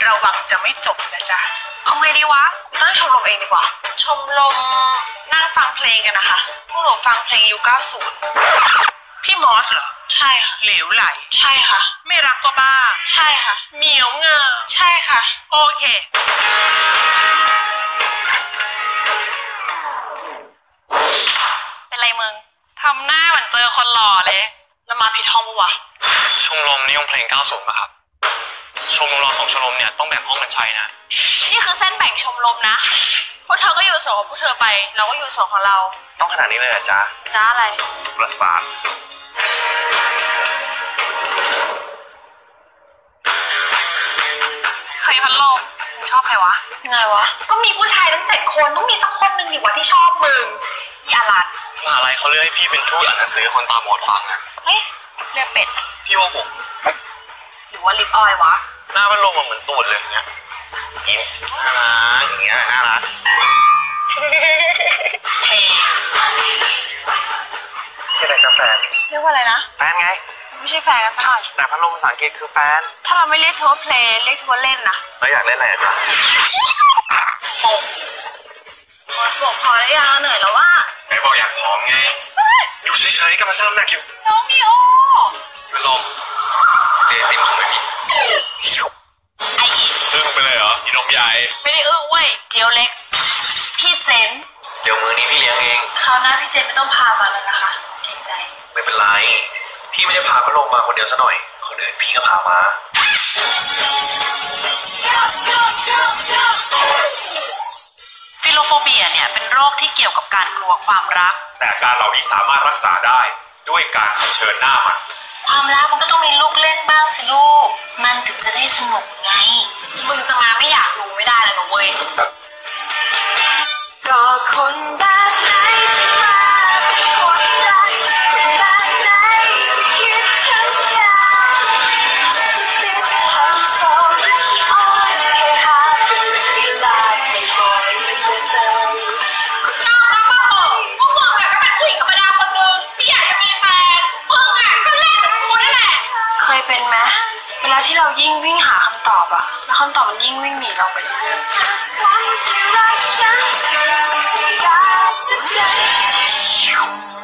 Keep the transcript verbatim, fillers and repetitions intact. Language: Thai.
ระวังจะไม่จบนะจ๊ะเอาไงดีวะนั่งชมรมเองดีกว่าชมรมนั่งฟังเพลงกันนะคะพวกหนูฟังเพลงยุคเก้าสิบพี่มอสเหรอใช่ค่ะเหลวไหลใช่ค่ะไม่รักก็บ้าใช่ค่ะเหมียวเงาใช่ค่ะโอเคเป็นไรมึงทำหน้าเหมือนเจอคนหล่อเลยแล้วมาผิดห้องปะวะชมรมนิยมเพลงเก้าสิบป่ะครับชมรมเราสองชมรมเนี่ยต้องแบ่งห้องกันใช้นะนี่คือเส้นแบ่งชมรมนะพวกเธอก็อยู่ส่วนของพวกเธอไปเราก็อยู่ส่วนของเราต้องขนาดนี้เลยเหรอจ๊ะจ้าอะไรประสาทเคยพัดลมมึงชอบใครวะไงวะก็มีผู้ชายทั้งเจ็ดคนต้องมีสักคนหนึ่งดิวะที่ชอบมึงอีอารันมหาลัยเขาเลือกให้พี่เป็นทูตอ่านหนังสือคนตาบอดฟังอ่ะเฮ้ยเลือกเป็ดพี่ว่าผมหรือว่าลิปออยวะหน้าพัดลมมันเหมือนตูดเลยเนี้ยยิ้มน่ารักอย่างเงี้ยน่ารักเท่ชื่ออะไรจ๊ะแฟนเรียกว่าอะไรนะแฟนไงไม่ใช่แฟนกันสักหน่อยแต่พัดลมภาษาอังกฤษคือแฟนถ้าเราไม่เรียกเธอว่าเพลย์เรียกเธอว่าเล่นนะแล้วอยากเล่นอะไรจ๊ะโอ้บอกพอได้ยังเหนื่อยแล้วว่าไหนบอกอยากผอมไงอยู่เฉยๆก็มาสร้างน้ำหนักอยู่น้องมีโอพัดลมเดติมคงไม่มีไออีอึ้งไปเลยเหรออีนมใหญ่ไม่ได้อึ้งเว้ยเจียวเล็กพี่เจนเดี๋ยวมือนี้พี่เลี้ยงเองคราวหน้าพี่เจนไม่ต้องพามาแล้วนะคะเสียใจไม่เป็นไรพี่ไม่ได้พาพัดลมมาคนเดียวซะหน่อยคนอื่นพี่ก็พามาฟิโลโฟเบียเนี่ยเป็นโรคที่เกี่ยวกับการกลัวความรักแต่อาการเหล่านี้สามารถรักษาได้ด้วยการเผชิญหน้ามันความรักมันก็ต้องมีลูกเล่นบ้างสิลูกมันถึงจะได้สนุกไงมึงจะมาไม่อยากรู้ไม่ได้เลยหนูเว้ยก็คนแบบไหนที่มาเป็นคนรักคนแบบไหนที่คิดถึงกันจะติดพันสองอ้อนให้หาเป็นกีฬาไม่บ่อยไม่เจอเราก็มาเหอะพวกมึงอะก็เป็นผู้หญิงธรรมดาคนนึงที่อยากจะมีแฟนมึงอะก็เล่นกับกูนั่นแหละเคยเป็นไหมเวลาที่เรายิ่งวิ่งหาคำตอบอะแล้วคำตอบมันยิ่งวิ่งหนีเราไปเรื่อยๆ